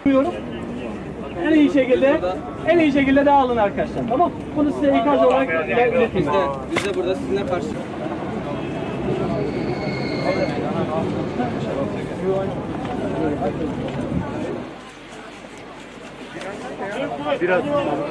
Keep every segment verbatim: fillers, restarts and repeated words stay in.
En iyi şekilde, en iyi şekilde dağılın arkadaşlar. Tamam? Bunu size ikaz olarak ileteyim. Biz de, biz de burada sizinle karşı. Biraz.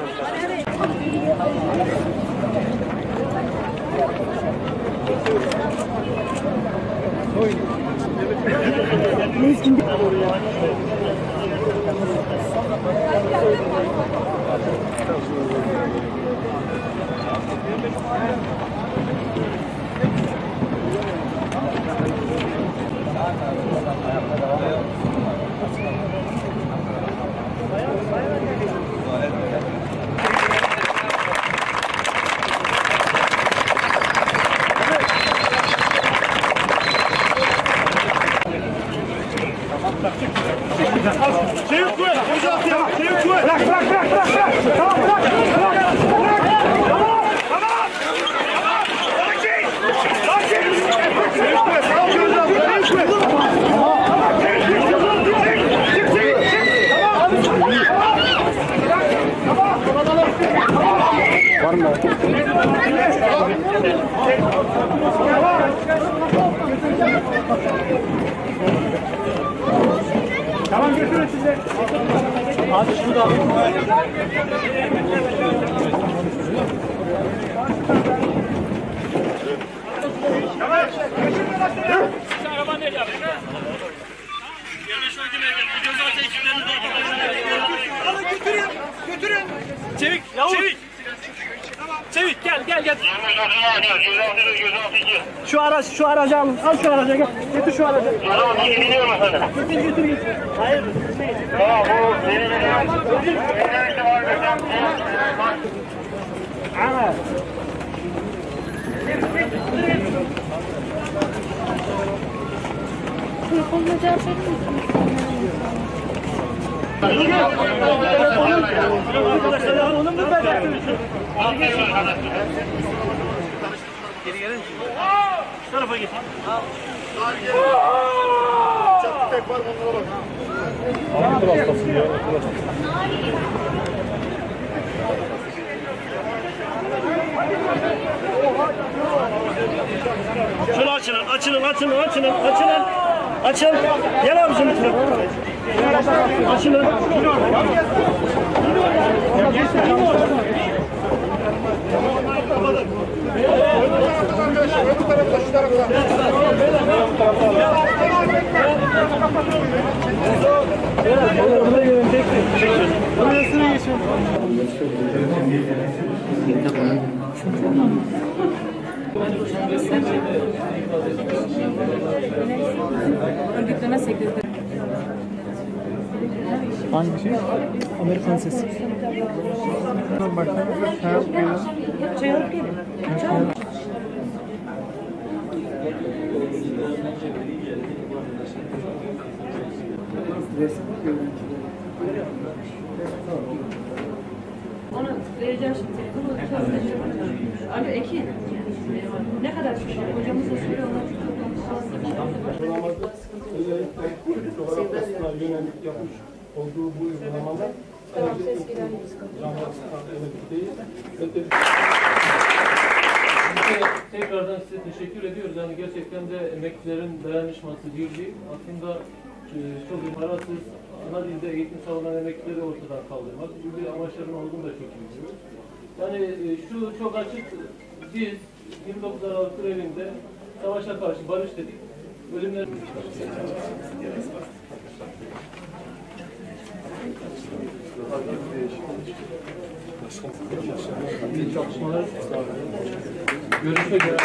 Çevik koy, hocam ya, çevik koy. Bırak, bırak, bırak, bırak, bırak. Tamam, bırak, bırak, bırak. Tamam, tamam, tamam. Sakin, sakin. Çevik koy, sağ ol hocam, çevik koy. Tamam, çevik koy, çık, çık, çık, çık. Tamam, tamam, tamam. Var mı? Tamam, götürün size. Abi şunu da alayım. Tamam. Şu araba ne yapıyor? Yerleş uydurmaya gel. Bu gözaltı ekiplerini de alın, götürün. Götürün. Çevik, Çevik. Çevik, gel, gel, gel. Şu araç, şu aracı alın. Al şu araca, gel. Getir şu aracı. Tamam, beni biliyorum efendim. Getir, getir, getir. Hayır. Tamam, bu beni biliyorum. Ama. Telefonla cevap verir misiniz? Arkadaşlar, onu mu becerttiniz? Geri gelin. Şu tarafa git. Çatı tek var, bunlara bak. Şunu açılın, açılın, açılın, açılın, açılın. Açın. Gel abicim lütfen. Açılın. Öbür tarafta, şu tarafta. Burada gelin, tek tek. Burasına geçin. Örgütleme sekreteri. Hangi şey? Amerikan sesi. Başlangıçta çay alıp gelin. Çay alıp gelin. Çay alıp. Onu vereceğim şimdi telefonu. Alo Ekin. Ne kadar şu şey? Hocamız da söylüyor. Özellikle yönelik yapmış olduğu bu uygulamada Tamam, ses gelen Tekrardan size teşekkür ediyoruz. Yani gerçekten de emekçilerin dayanışması, birliği aslında çok parasız ana dilde eğitim sağlanan emekçileri ortadan kaldırmak gibi amaçların olduğunu da çok iyi biliyoruz. Yani şu çok açık, biz yirmi dokuz Aralık grevinde savaşa karşı barış dedik. Ölümler... Çalışmalar. Görüşmek üzere.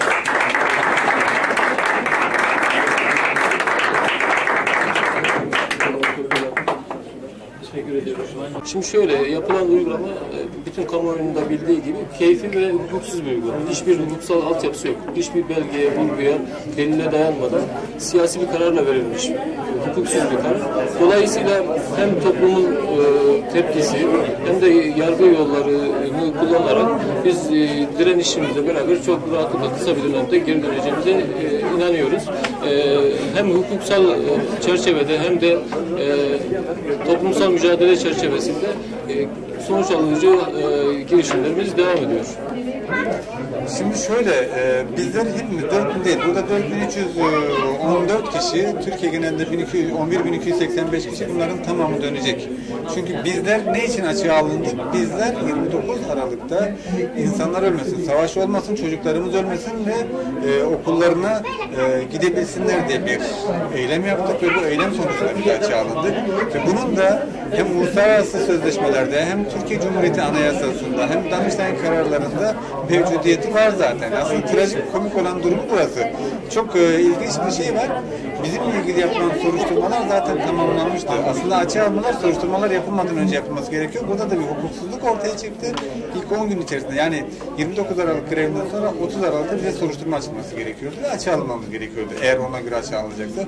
Teşekkür ediyoruz. Şimdi şöyle, yapılan uygulama bütün kamuoyunun da bildiği gibi keyfi ve hukuksuz bir uygulama. Hiçbir hukuksal altyapısı yok. Hiçbir belgeye, bulguya, delile dayanmadan siyasi bir kararla verilmiş hukuksuz bir karar. Dolayısıyla hem toplumun e, tepkisi hem de yargı yollarını kullanarak biz e, direnişimizle beraber çok rahatlıkla kısa bir dönemde geri döneceğimize e, inanıyoruz. E, hem hukuksal e, çerçevede hem de e, toplumsal mücadele çerçevesinde e, sonuç alıcı e, girişimlerimiz devam ediyor. Şimdi şöyle, e, bizler hepimiz dört bin değil, burada dört bin üç yüz on dört kişi, Türkiye genelinde on bir bin iki yüz seksen beş kişi, bunların tamamı dönecek. Çünkü bizler ne için açığa alındık? Bizler yirmi dokuz Aralık'ta insanlar ölmesin, savaş olmasın, çocuklarımız ölmesin ve e, okullarına e, gidebilsinler diye bir eylem yaptık ve bu eylem sonucunda biz açığa alındık. Ve bunun da hem uluslararası sözleşmelerde hem Türkiye Cumhuriyeti Anayasası'nda hem Danıştay kararlarında mevcudiyeti var zaten. Aslında trajik, komik olan durum burası. Çok e, ilginç bir şey var. Bizimle ilgili yapılan soruşturmalar zaten tamamlanmıştı. Aslında açığa almalar soruşturmalar yapılmadan önce yapılması gerekiyor. Burada da bir hukuksuzluk ortaya çıktı. İlk on gün içerisinde, yani yirmi dokuz Aralık grevinden sonra otuz Aralık'ta bize soruşturma açılması gerekiyordu ve açığa almamız gerekiyordu. Eğer ona göre açığa alınacaksa.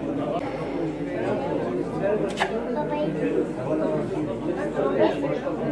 Polis.